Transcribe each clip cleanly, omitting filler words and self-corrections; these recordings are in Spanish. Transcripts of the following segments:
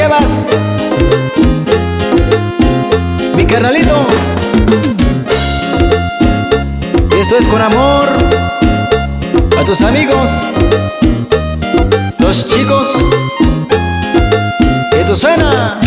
llevas, mi carnalito. Esto es con amor a tus amigos, los chicos. Esto suena.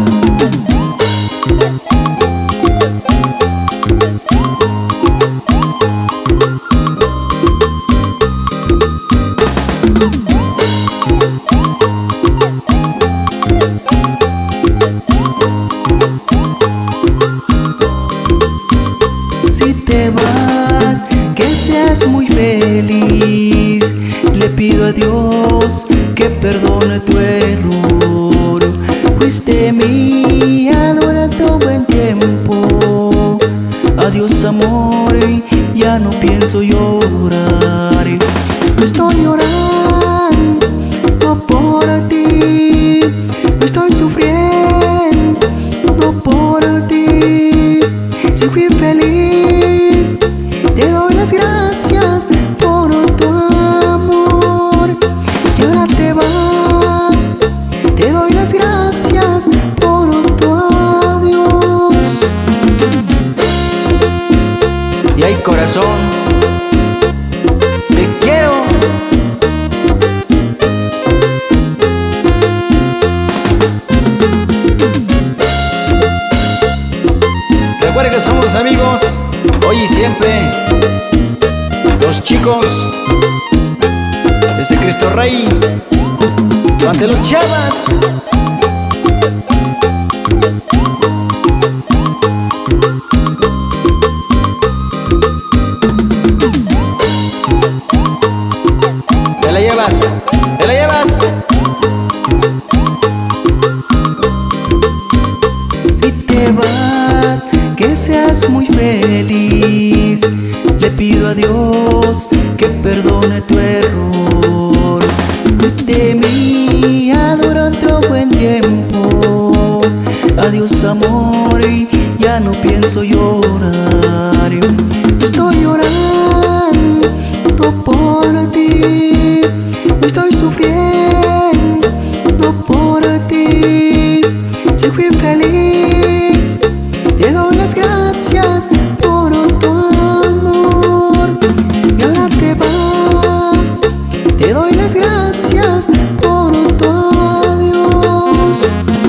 Si te vas, que seas muy feliz. Le pido a Dios que perdone tu error. Fuiste mía durante un buen tiempo. Adiós amor, ya no pienso llorar. No estoy llorando por ti, no estoy sufriendo por ti. Si fui feliz, te doy las gracias por tu amor. Y ahora te vas, te doy las gracias por tu adiós. Y ay, corazón, te quiero. Recuerda que somos amigos hoy y siempre. Los chicos desde Cristo Rey, ante los chavas. Te la llevas, te la llevas. Si te vas, que seas muy feliz. Le pido a Dios que perdone tu error. Fuiste mía durante un buen tiempo. Adiós amor, ya no pienso llorar. No estoy llorando por ti, no estoy sufriendo por ti. Si fui feliz, te doy las gracias por tu amor. Y ahora te vas, te doy las gracias por tu adiós.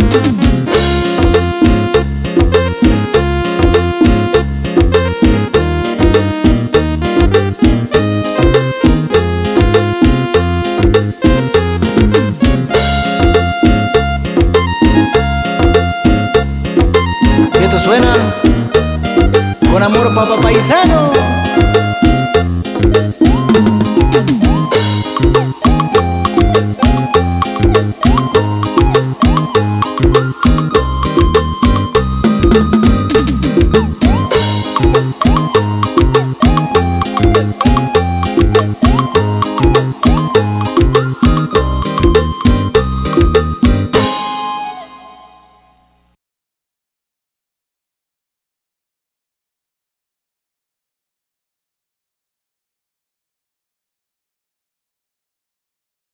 Y esto suena con amor, papá paisano.